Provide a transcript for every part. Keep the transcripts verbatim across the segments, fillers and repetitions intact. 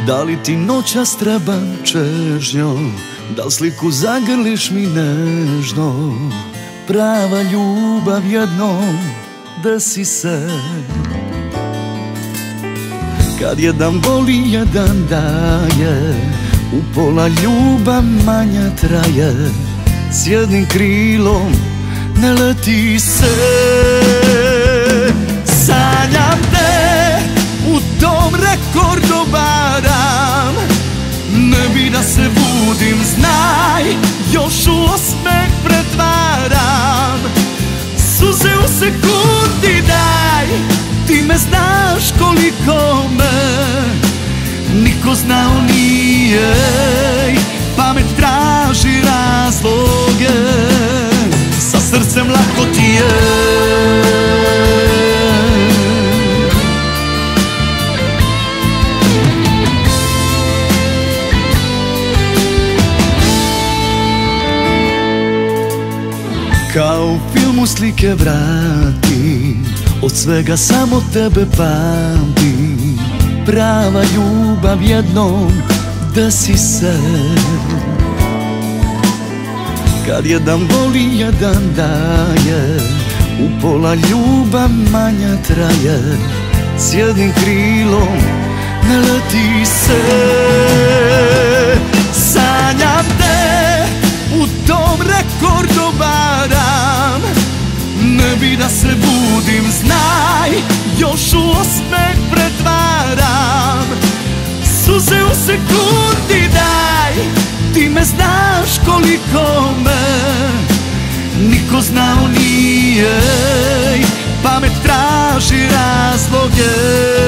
Da li ti noćas trebam čežnjo, da li sliku zagrliš mi nežno, prava ljubav jednom desi se. Kad jedan voli, jedan daje, u pola ljubav manja traje, s jednim krilom ne leti se. Sanjam te, u tom rekordu baram, ne bi da se budim, znaj, još u osmeh pretvaram. Suze u sekundi daj, ti me znaš koliko me niko znao nije, pamet traži razloge, sa srcem lako ti je. Kao u filmu slike vratim, od svega samo tebe pamtim, prava ljubav jednom desi se. Kad jedan voli, jedan daje, u pola ljubav manja traje, s jednim krilom ne leti se. Sanjam te, u tom rekordu baram, ne bi da se budim, znaj, još u osmeh pretvaram. Suze u sekundi daj, ti me znaš koliko me niko znao nije, pamet traži razloge.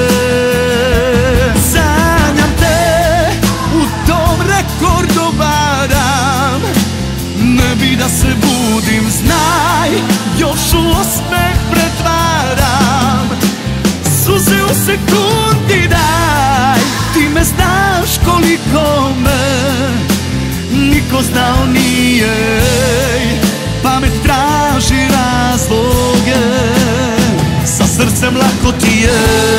Sanjam te, u tom rekordu baram, ne bi da se budim, znaj, još u osmeh pretvaram. Suze u sekundi daj, ti me znaš koliko me niko znao nije, pamet traži razloge, sa srcem lako ti je.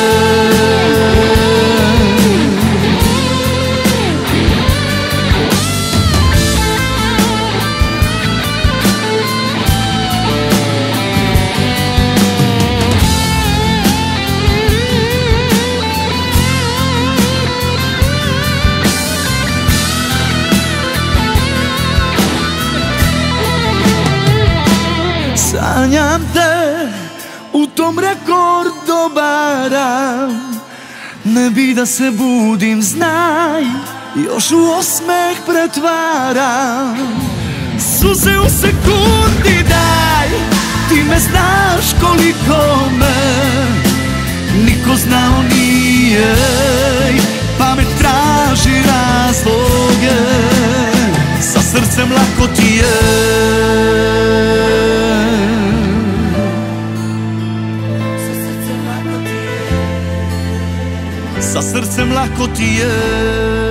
Sanjam te, u tom rekordu baram, ne bi da se budim, znaj, još u osmeh pretvaram. Suze u sekundi daj, ti me znaš koliko me niko znao nije, pamet traži razloge, sa srcem lako ti je. Sa srcem lako ti je.